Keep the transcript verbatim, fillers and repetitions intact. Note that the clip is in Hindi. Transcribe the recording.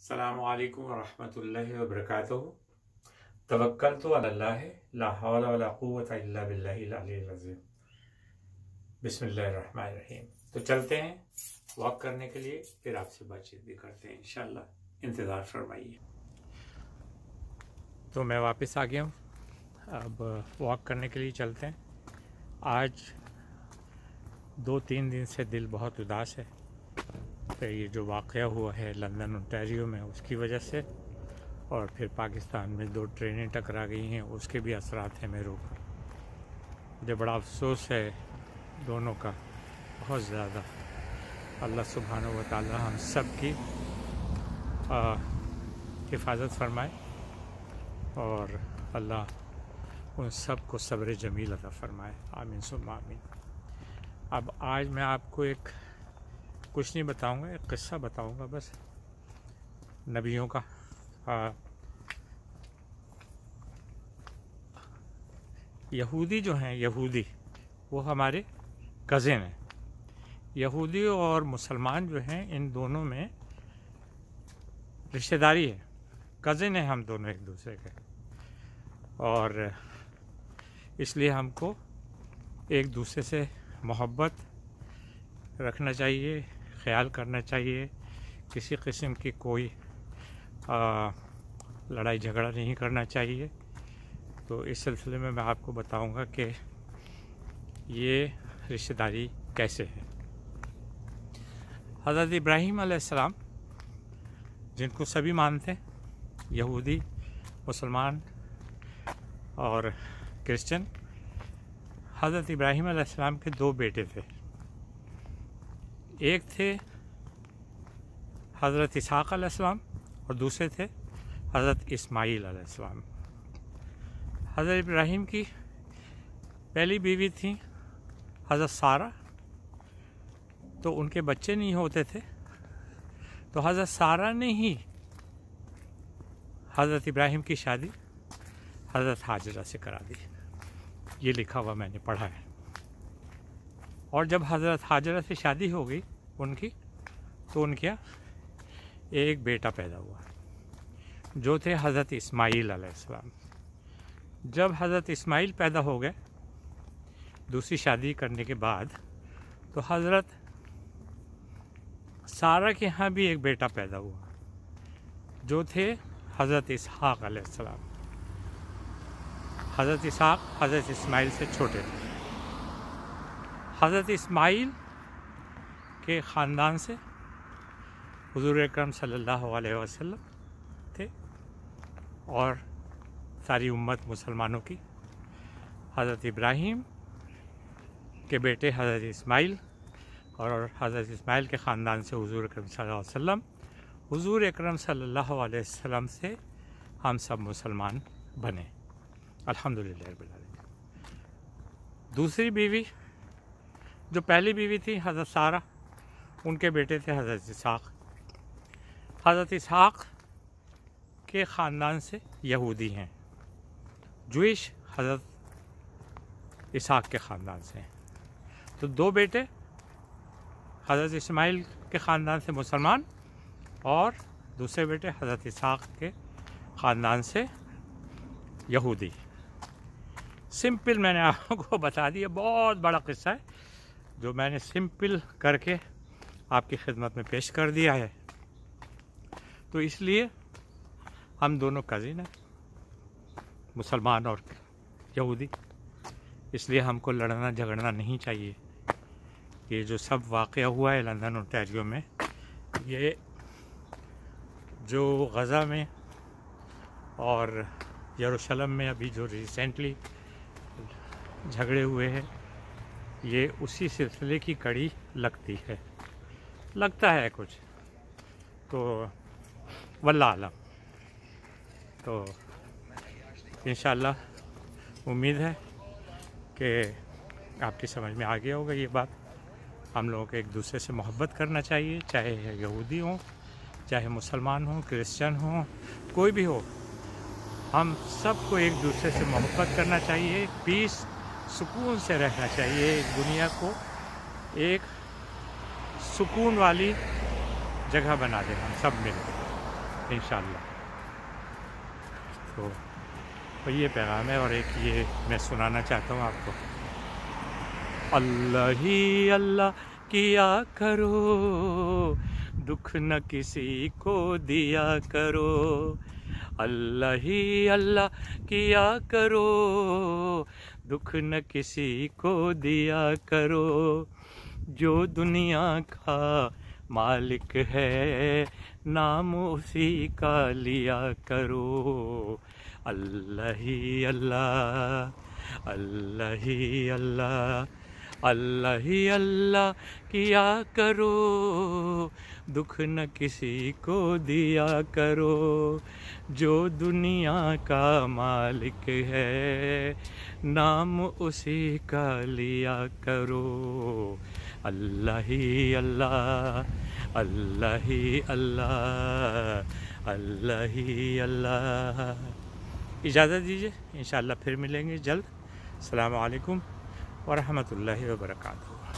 अस्सलामु अलैकुम वरहमतुल्लाहि वबरकातुहू। तवक्कलतु अलल्लाह ला हौला वला कुव्वता इल्ला बिल्लाहिल अलिय्यिल अज़ीम। बिस्मिल्लाहिर रहमानिर रहीम। तो चलते हैं वॉक करने के लिए, फिर आपसे बातचीत भी करते हैं इंशाअल्लाह। इंतज़ार फरमाइए। तो मैं वापस आ गया हूँ, अब वॉक करने के लिए चलते हैं। आज दो तीन दिन से दिल बहुत उदास है। तो ये जो वाक़या हुआ है लंदन ओंटारियो में, उसकी वजह से, और फिर पाकिस्तान में दो ट्रेनें टकरा गई हैं, उसके भी असरात हैं मेरे ऊपर। मुझे बड़ा अफसोस है दोनों का, बहुत ज़्यादा। अल्लाह सुब्हानहू व तआला हम सब की हिफाजत फरमाए और अल्लाह उन सब को सब्र जमील अता फरमाए। आमीन सुम्मा आमीन। अब आज मैं आपको एक कुछ नहीं बताऊंगा, एक किस्सा बताऊंगा बस नबियों का। आ, यहूदी जो हैं, यहूदी वो हमारे कज़िन हैं। यहूदी और मुसलमान जो हैं, इन दोनों में रिश्तेदारी है, कज़िन हैं हम दोनों एक दूसरे के, और इसलिए हमको एक दूसरे से मोहब्बत रखना चाहिए, ख्याल करना चाहिए। किसी किस्म की कोई आ, लड़ाई झगड़ा नहीं करना चाहिए। तो इस सिलसिले में मैं आपको बताऊंगा कि ये रिश्तेदारी कैसे है। हज़रत इब्राहीम अलैहिस्सलाम, जिनको सभी मानते हैं, यहूदी, मुसलमान और क्रिश्चियन, हज़रत इब्राहीम अलैहिस्सलाम के दो बेटे थे। एक थे हज़रत इसहाक़ अलैहिस्सलाम और दूसरे थे हज़रत इस्माईल अलैहिस्सलाम। हज़रत इब्राहीम की पहली बीवी थी हज़रत सारा, तो उनके बच्चे नहीं होते थे, तो हज़रत सारा ने ही हज़रत इब्राहीम की शादी हज़रत हाजरा से करा दी। ये लिखा हुआ मैंने पढ़ा है। और जब हज़रत हाजरा से शादी हो गई उनकी, तो उनके यहाँ एक बेटा पैदा हुआ, जो थे हज़रत इस्माईल अलैहिस्सलाम। जब हज़रत इस्माईल पैदा हो गए दूसरी शादी करने के बाद, तो हज़रत सारा के यहाँ भी एक बेटा पैदा हुआ, जो थे हज़रत इसहाक़ अलैहिस्सलाम। हज़रत इसहाक़ हज़रत इस्माईल से छोटे थे। हज़रत इस्माईल के ख़ानदान से हुज़ूर अकरम सल्लल्लाहु अलैहि वसल्लम थे और सारी उम्मत मुसलमानों की। हज़रत इब्राहीम के बेटे हज़रत इस्माईल और हज़रत इस्माईल के ख़ानदान से हुज़ूर अकरम सल्लल्लाहु अलैहि वसल्लम, हुज़ूर अकरम सल्लल्लाहु अलैहि वसल्लम से हम सब मुसलमान बने, अल्हम्दुलिल्लाह रब्बिल आलमीन। दूसरी बीवी, जो पहली बीवी थी हज़रत सारा, उनके बेटे थे हज़रत इसहाक़। हज़रत इसहाक़ के ख़ानदान से यहूदी हैं, जूइश हज़रत इसहाक़ के ख़ानदान से हैं। तो दो बेटे हज़रत इस्माईल के ख़ानदान से मुसलमान, और दूसरे बेटे हज़रत इसहाक़ के ख़ानदान से यहूदी। सिंपल मैंने आपको बता दिया, बहुत बड़ा किस्सा है जो मैंने सिंपल करके आपकी खिदमत में पेश कर दिया है। तो इसलिए हम दोनों कज़िन हैं, मुसलमान और यहूदी, इसलिए हमको लड़ना झगड़ना नहीं चाहिए। ये जो सब वाक़या हुआ है लंदन ओंटारियो में, ये जो गज़ा में और यरूशलेम में अभी जो रिसेंटली झगड़े हुए हैं, ये उसी सिलसिले की कड़ी लगती है, लगता है कुछ, तो वल्लाह आलम। तो इंशाअल्लाह उम्मीद है कि आपकी समझ में आ गया होगा ये बात। हम लोगों को एक दूसरे से मोहब्बत करना चाहिए, चाहे यहूदी हो, चाहे मुसलमान हो, क्रिश्चियन हो, कोई भी हो, हम सबको एक दूसरे से मोहब्बत करना चाहिए, पीस सुकून से रहना चाहिए। दुनिया को एक सुकून वाली जगह बना दें हम सब मिलकर। इंशाअल्लाह। तो, तो ये पैगाम है, और एक ये मैं सुनाना चाहता हूँ आपको। अल्लाह ही अल्लाह किया करो, दुख न किसी को दिया करो। अल्लाह ही अल्लाह किया करो, दुख न किसी को दिया करो। जो दुनिया का मालिक है, नाम उसी का लिया करो। अल्लाह ही अल्लाह, अल्लाह ही अल्लाह, अल्लाह ही अल्लाह किया करो, दुख न किसी को दिया करो। जो दुनिया का मालिक है, नाम उसी का लिया करो। अल्लाह ही अल्लाह, अल्लाह ही अल्लाह, अल्लाह ही अल्लाह। इजाज़त दीजिए, इंशाअल्लाह फिर मिलेंगे जल्द। अस्सलामु अलैकुम व रहमतुल्लाहि व बरकातुहू।